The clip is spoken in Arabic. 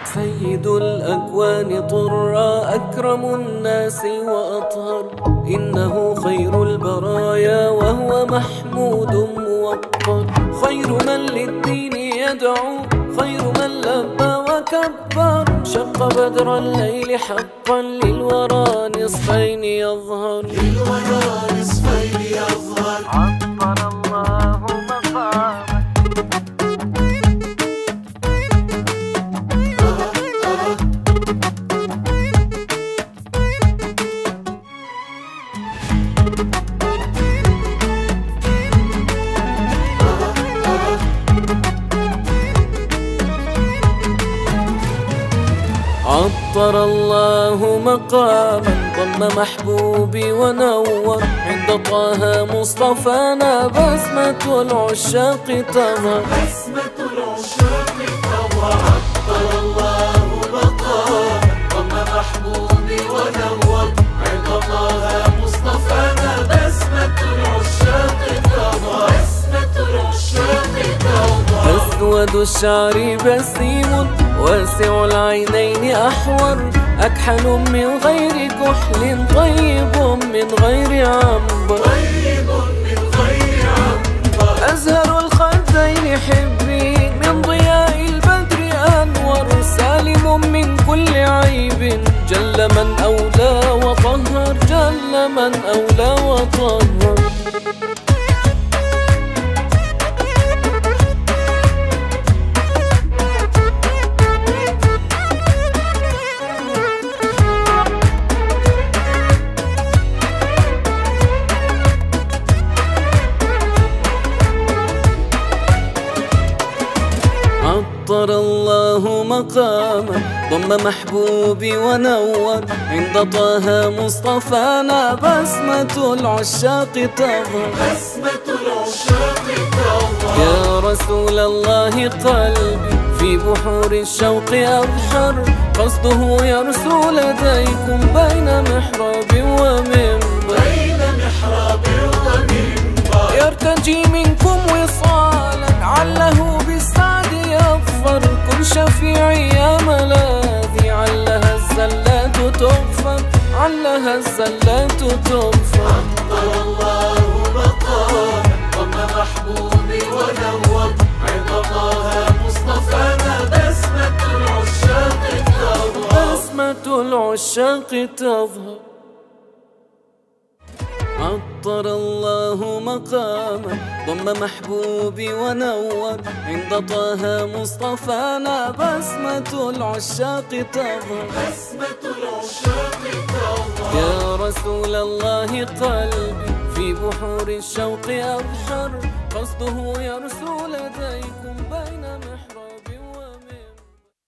سيد الأكوان طرا أكرم الناس وأطهر، إنه خير البرايا وهو محمود موقر. خير من للدين يدعو، خير من لبى وكبر. شق بدر الليل حقا للورى نصفين يظهر، للورى نصفين يظهر. عطر الله مقامك عطر الله مقاما ضم محبوبي ونور. عند طه مصطفانا بسمة العشاق تظهر، بسمة العشاق تظهر. عطر الله مقاما ضم محبوبي ونور. عند طه مصطفانا بسمة العشاق تظهر، بسمة العشاق تظهر. أسود الشعر بسيم واسع العينين أحور. أكحل من غير كحل طيب من غير عنبر، طيب من غير عنبر. أزهر الخدين حبي من ضياء البدر أنور. سالم من كل عيب جل من أولى وطهر، جل من أولى وطهر. عطر الله مقاما ضم محبوبي ونور. عند طه مصطفانا بسمة العشاق تظهر، بسمة العشاق تظهر. يا رسول الله قلبي في بحور الشوق أبحر. قصده يرسو لديكم بين محراب ومنبر، بين محراب ومنبر. يرتجي منكم وصالا عله بالسعد يظفر. كن شفيعي يا ملاذي علها الزلات تغفر، علها الزلات تغفر. عطر الله مقاما ضم محبوبي ونور. عند طه مصطفانا بسمة العشاق تظهر، بسمة العشاق تظهر. عطر الله مقاما ضم محبوبي ونور. عند طه مصطفانا بسمة العشاق تظهر، بسمة العشاق تظهر. يا رسول الله قلبي في بحور الشوق أبحر. قصده يرسو لديكم بين محراب